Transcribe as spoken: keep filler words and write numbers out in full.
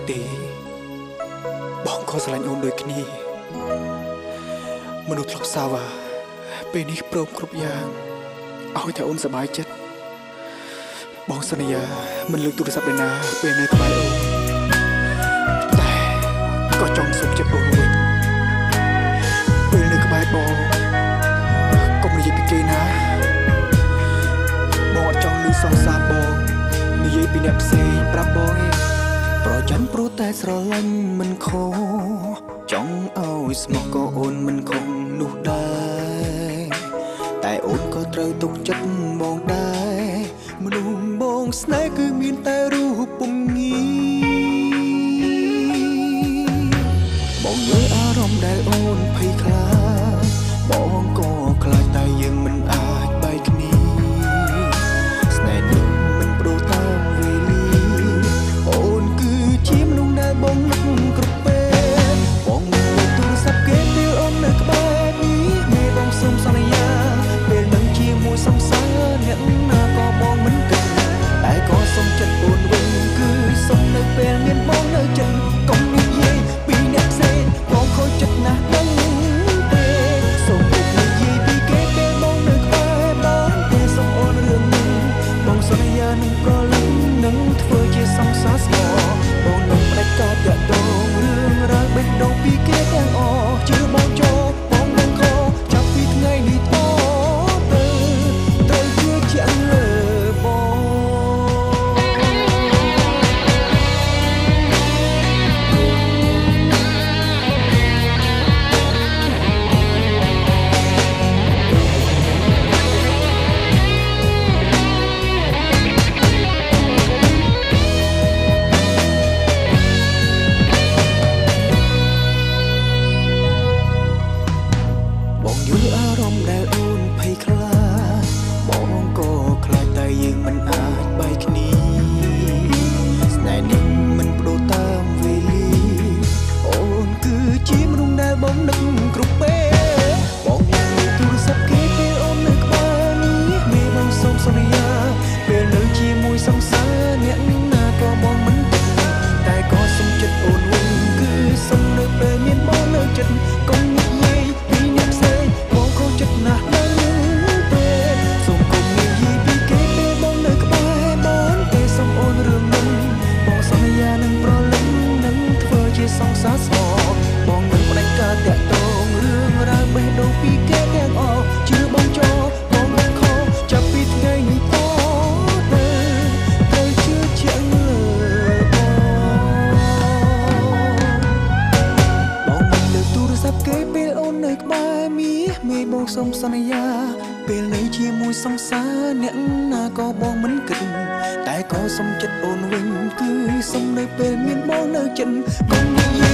ទេបងក៏ស្រឡាញ់អូនដូចគ្នាមនុស្សធ្លាប់សាវ៉ាពេលនេះព្រមគ្រប់យ៉ាងឲ្យតែអូនសប្បាយចិត្តបងសន្យាមិនលើកទូរស័ព្ទឯណាពេលនៅក្បែរអូនតែក៏ចង់សុខចិត្តអូនវិញពេលនៅក្បែរបងកុំនិយាយពីគេណាបងអត់ចង់ឮសរសើរបងនិយាយពីអ្នកផ្សេងប្រាប់បងឯងប្រច័ណ្ឌព្រោះតែស្រឡាញ់មិនខុសចង់ឲ្យស្មោះក៏អូនមិនខុសនោះដែរតែអូនក៏ត្រូវទុកចិត្តបងដែរមនុស្សបងស្នេហ៍គឺមានតែរូបពុំងាបងយល់អារម្មណ៍ដែលអូនភ័យខ្លាចបងក៏ខ្លាចតែយើងមិនអាចបែកគ្នាស្នេហ៍នេះមិនប្រូរតាមវេលាអូនគឺជាមនុស្សដែលបងនឹកគ្រប់ពេលបងមិនលើកទូរស័ព្ទគេពេលអូននៅក្បែរនេះមេបងសូមសន្យាពេលនឹងជាមួយសង្សារអ្នកណាក៏បងមិនគិតតែក៏សូមចិត្តអូនវិញគឺសូមនៅពេលមានបងនៅចិត្តកុំនិយាយពីអ្នកផ្សេងបងខូចចិត្តណាស់ដឹងទេសូមពុកនិយាយពីគេពេលបងនៅក្បែរបងទេសូមអូនរឿងនេះបងសន្យានឹងប្រលឹងនឹងធ្វើជាសង្សារស្មោះបងនឹងផ្ដាច់ការតាក់ទងរឿងរ៉ាវបេះដូងពីគេទាំងអស់ជឿបងចូលបងនឹងខកចាប់ពីថ្ងៃនេះតទៅត្រូវជឿជាក់លើបងបងយល់អារម្មណ៍ដែលអូនភ័យខ្លាចបងក៏ខ្លាចតែយើងមិនអាចបែកគ្នាស្នេហ៍នេះមិនប្ដូរតាមវេលាអូនគឺជាមនុស្សដែលបងនឹកគ្រប់ពេលបងមានទូរស័ព្ទគេពេលអូននៅក្បែរនេះមេបងសូមសន្យាពេលនៅជាមួយសង្សារអ្នកណាក៏បងមិនគិតតែក៏សូមចិត្តអូនវិញគឺសូមនៅពេលមានបងនៅចិត្តកុំនិយាយពីអ្នកផ្សេងបងខូចចិត្តណាស់ដឹងទេសូមកុំនិយាយពីគេពេលបងនៅក្បែរបងទេសូមអូនរឿងនេះបងសន្យានឹងប្រលឹងនឹងធ្វើជាសង្សារស្មោះបងនឹងផ្ដាច់ការតាក់ទងរឿងរ៉ាវបេះដូងពីគេទាំងអស់ជឿបងចូលបងមិនខកចាប់ពីថ្ងៃនេះតទៅត្រូវជឿជាក់លើបងបងមិនលើកទូរស័ព្ទគេពេលអូននៅក្បែរមាសមេបងសូមសន្យាពេលនៅជាមួយសង្សារអ្នកណាក៏បងមិនគិតតែក៏សូមចិត្តអូនវិញគឺសូមនៅពេលមានបងនៅចិត្តកុំនិយាយ